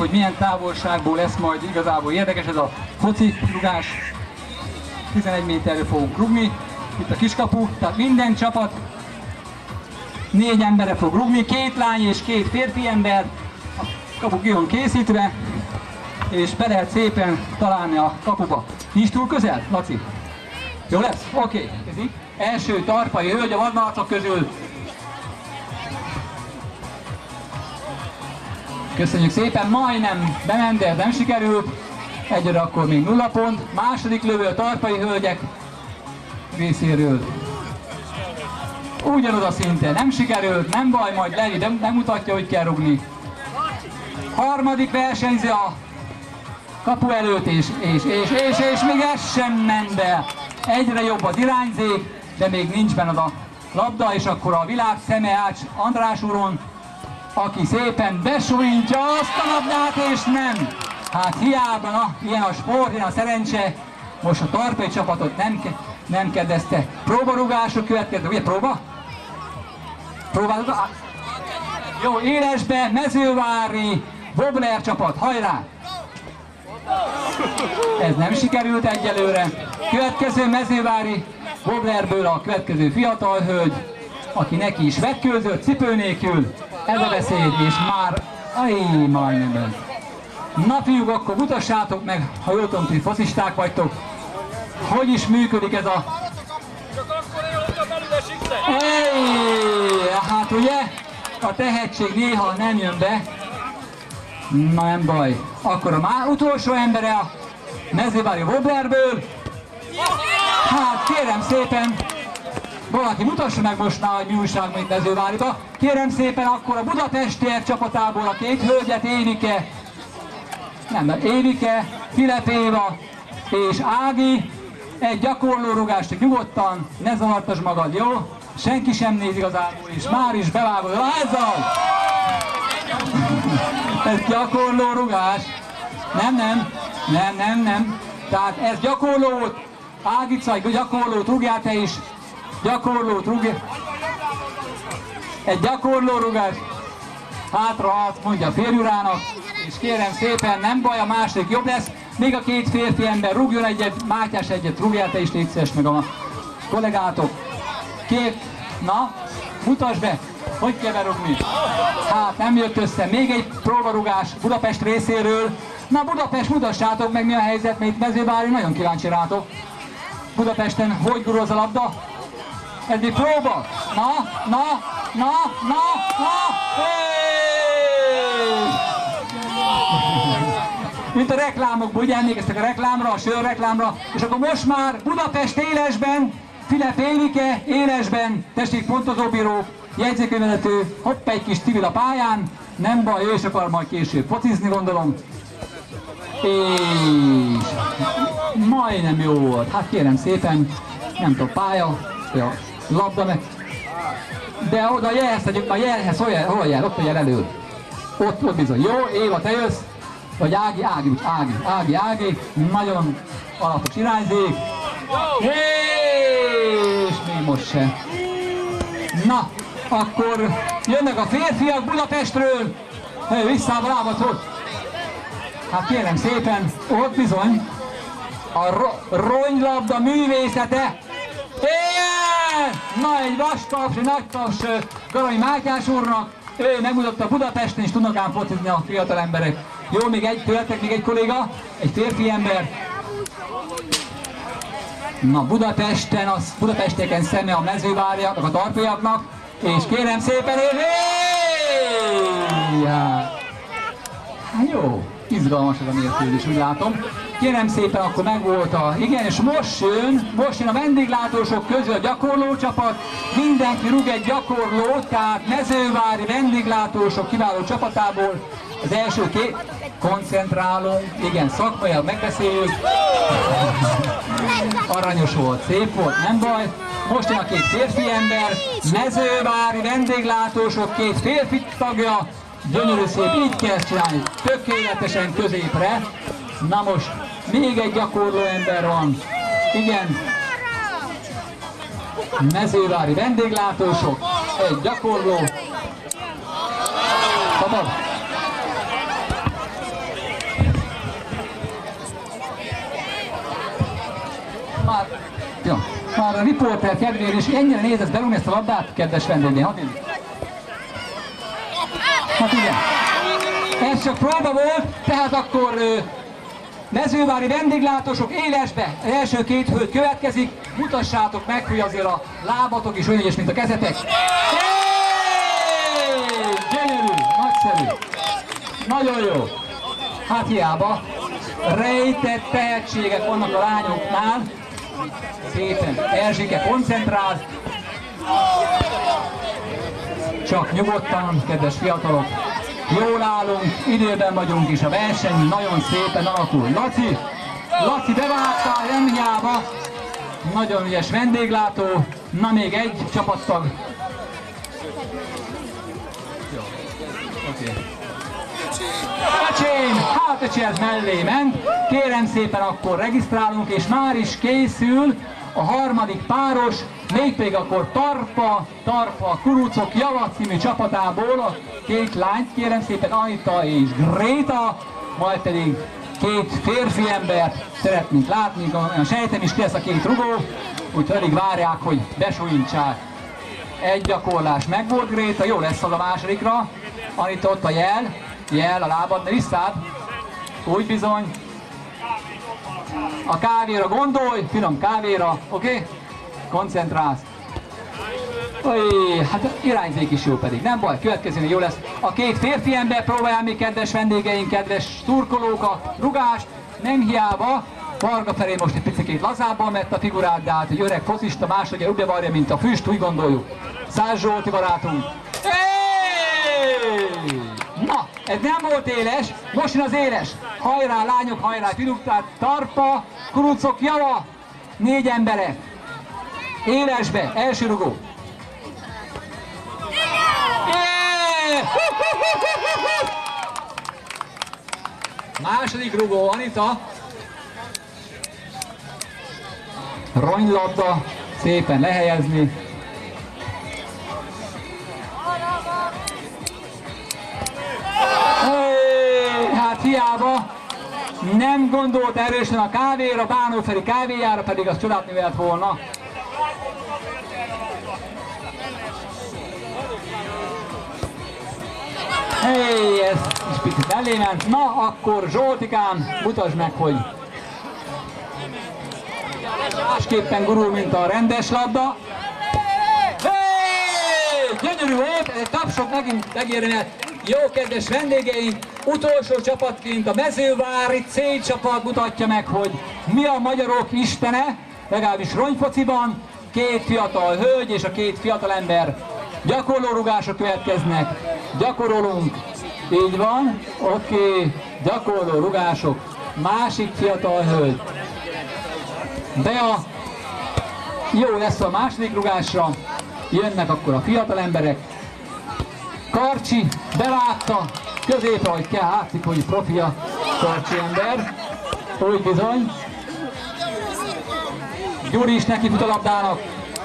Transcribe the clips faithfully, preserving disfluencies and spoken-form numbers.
hogy milyen távolságból lesz majd igazából érdekes ez a foci rugás. tizenegy méterről fogunk rugni, itt a kiskapu, tehát minden csapat négy emberre fog rugni, két lány és két férfi ember, a kapu ki van készítve, és be lehet szépen találni a kapuba. Nincs túl közel, Laci? Jó lesz? Oké. Okay. Első tarpai hölgy a vadmalacok közül. Köszönjük szépen, majdnem bement, de nem sikerült. Egyre akkor még nulla pont. Második lövő a tarpai hölgyek részéről. Ugyanoda szinte nem sikerült, nem baj, majd Levi nem, nem mutatja, hogy kell rugni. Harmadik versenyző a kapu előtt, és, és, és, és, és még ez sem ment be. Egyre jobb az irányzék, de még nincs benne a labda, és akkor a világ szeme Ács András úron, aki szépen besújtja azt a labdát, és nem. Hát hiába, na, ilyen a sport, ilyen a szerencse. Most a tarpai csapatot nem, nem kedvezte. Próbarugások következnek, ugye próba? Próbálod? Jó, élesbe, mezővári, Wobbler csapat, hajrá! Ez nem sikerült egyelőre. Következő mezővári Wobblerből a következő fiatal hölgy, aki neki is vetkőzött, cipő nélkül. Ez a beszéd, és már... Ajj, majdnem. Na fiúk, akkor mutassátok meg, ha jól tudom, hogy focisták vagytok, hogy is működik ez a... Csak akkor én, hogyha belül esik te! Ejj, hát ugye, a tehetség néha nem jön be. Na nem baj. Akkor a már utolsó embere a mezővári Wobblerből. Hát kérem szépen, valaki mutassa meg most már, hogy mi újság mint Mezőváriba. Kérem szépen akkor a budapestiek csapatából a két hölgyet, Évike, nem, Évike, Filip Éva és Ági. Egy gyakorló rugást, nyugodtan, ne zavartasd magad, jó? Senki sem néz igazából, és már is bevágod a lázzal! Ez gyakorló rugás. Nem, nem, nem, nem, nem. Tehát ez gyakorlót, Ágica, gyakorlót rugjál te is. Gyakorlót rugjál. Egy gyakorló rugás. Hátra azt mondja a férjurának. És kérem szépen, nem baj, a második jobb lesz. Még a két férfi ember rúgjon egyet, Mátyás egyet, rúgjál te is, légy szíves, meg a kollégátok. Két, na, mutasd be, hogy kell berúgni. Hát nem jött össze, még egy próbarugás Budapest részéről. Na Budapest, mutassátok meg, mi a helyzet, mert itt Mezővári, nagyon kíváncsi rátok. Budapesten hogy gurul az a labda? Ez egy próba. Na, na, na, na, na, mint a reklámokból, ugye emlékeztek a reklámra, a sörreklámra, és akkor most már Budapest élesben, Filip Évike élesben, tessék pontozóbíró, jegyzőkönyvezető, hopp, egy kis civil a pályán, nem baj, ő is akar majd később focizni, gondolom. És majdnem jó volt, hát kérem szépen, nem tudom, pálya, a labda meg, de oda a jelhez, a jelhez, hol jel, hol jel, ott a jel elő. Ott, ott bizony, jó, Éva, te jössz, vagy Ági, Ági, Ági, Ági, Ági, nagyon alapos irányzék. És még most se. Na, akkor jönnek a férfiak Budapestről, vissza a lábat. Hát kérem szépen, ott bizony a ro ronylabda művészete. Igen! Na, egy vastaps, egy nagy taps Garai Mátyás úrnak. Ő megmutatta Budapesten, és tudnak ám focizni a fiatal emberek. Jó, még egy, tőletek még egy kolléga, egy férfi ember. Na, Budapesten, az Budapestieken szeme a mezőváriaknak, a tarpaiaknak, és kérem szépen, hát jó, izgalmas ez a mérkőzés, úgy látom. Kérem szépen, akkor megvolt a... Igen, és most jön, most jön a vendéglátósok közül a gyakorló csapat. Mindenki rúg egy gyakorlót, tehát mezővári vendéglátósok kiváló csapatából. Az első két koncentrálunk, igen, szakmaiak megbeszéljük. Aranyos volt, szép volt, nem baj. Most jön a két férfi ember, mezővári vendéglátósok, két férfi tagja. Gyönyörű szép, így kell csinálni, tökéletesen középre. Na most, még egy gyakorló ember van. Igen. Mezővári vendéglátósok, egy gyakorló. Szabad. már, jó, már a riporter kedvéért is ennyire nézesz belülni ezt a labdát, kedves vendégén, hadd nézzük. Hát igen, ez csak próba volt, tehát akkor ö, mezővári vendéglátósok élesbe, az első két hölgy következik, mutassátok meg, hogy azért a lábatok is olyan ügyes, mint a kezetek. Hey! Gyönyörű, nagyszerű, nagyon jó. Hát hiába, rejtett tehetségek vannak a lányoknál, szépen Erzsike koncentrál, csak nyugodtan, kedves fiatalok, jól állunk, időben vagyunk és a verseny nagyon szépen alakul. Laci, Laci bevágtál, nem hiába, nagyon ügyes vendéglátó, na még egy csapattag. Jó, oké. Okay. Öcsém, hát öcsém, ez mellé ment, kérem szépen akkor regisztrálunk, és már is készül a harmadik páros, mégpedig akkor Tarpa, Tarpa Kurucok Java című csapatából a két lányt, kérem szépen Anita és Gréta, majd pedig két férfi embert szeretnénk látni, olyan sejtem is ki lesz a két rugó, úgyhogy elég várják, hogy besújintsák. Egy gyakorlás megvolt Gréta, jó lesz az a másodikra, Anita ott a jel, jel a lábad, de visszád, úgy bizony. A kávéra gondolj, finom kávéra, oké? Okay? Koncentrálsz. Oly, hát irányzék is jó pedig, nem baj, következően jó lesz. A két férfi ember próbálják még, kedves vendégeink, kedves turkolók, a rugást, nem hiába. Varga Feré most egy picit lazábban vett a figurát, de hát egy öreg focista másodja úgy bevarja, mint a füst, úgy gondoljuk. Száz Zsolti barátunk. Hey! Na, ez nem volt éles, most jön az éles. Hajrá, lányok, hajrá, fiúk, tehát Tarpa, Kurucok, Java, négy emberek. Élesbe, első rugó. Második rugó, Anita. Ronylabda, szépen lehelyezni. Hey, hát hiába nem gondolt erősen a kávéra, Bánó Feri kávéjára, pedig az csodát művelt volna. Hey, ez is picit mellé ment. Na, akkor Zsoltikám, mutasd meg, hogy másképpen gurul, mint a rendes labda. Hey, gyönyörű volt, ez egy tapsot megint megérne. Jó, kedves vendégeink, utolsó csapatként a mezővári C csapat mutatja meg, hogy mi a magyarok istene, legalábbis rongyfociban. Két fiatal hölgy és a két fiatal ember gyakorló rugások következnek. Gyakorolunk, így van, oké, okay. Gyakorló rugások, másik fiatal hölgy. Bea, jó lesz a második rugásra, jönnek akkor a fiatal emberek. Karcsi bevágta, középre, hogy kell, látszik, hogy profia Karcsi ember, úgy bizony. Gyuri is neki fut a labdának.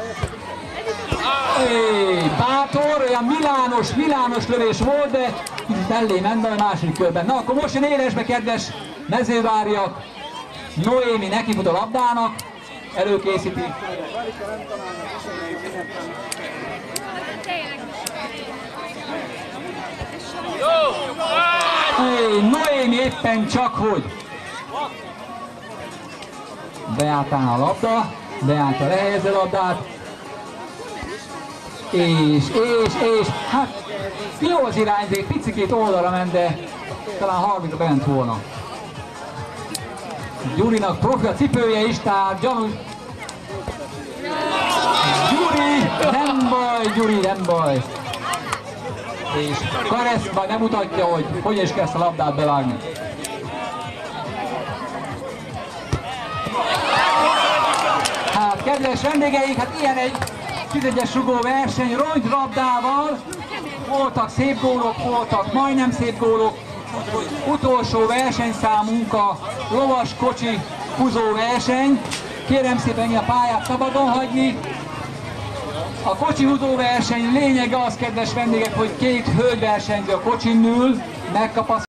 Hey, bátor, olyan milános, milános lövés volt, de kicsit mellé ment a második körben. Na, akkor most jön élesbe, kedves mezőváriak. Noémi neki fut a labdának, előkészíti. Hey, Noémi éppen csak hogy beálltál a labda, beállta lehelyezze a labdát. És, és, és, hát jó az irányzék, picikét oldalra ment, de talán harminkra bent volna. Gyurinak profi a cipője is, tehát gyanús. Gyuri, nem baj, Gyuri, nem baj. És Karesz majd nem mutatja, hogy hogyan is kell ezt a labdát bevágni. Hát kedves vendégeink, hát ilyen egy tizenegyes rugó verseny, ronylabdával, voltak szép gólok, voltak majdnem szép gólok, utolsó versenyszámunk a lovas kocsi húzó verseny. Kérem szépen a pályát szabadon hagyni. A kocsi húzó verseny lényege az, kedves vendégek, hogy két hölgy versenyző a kocsin ül, megkap a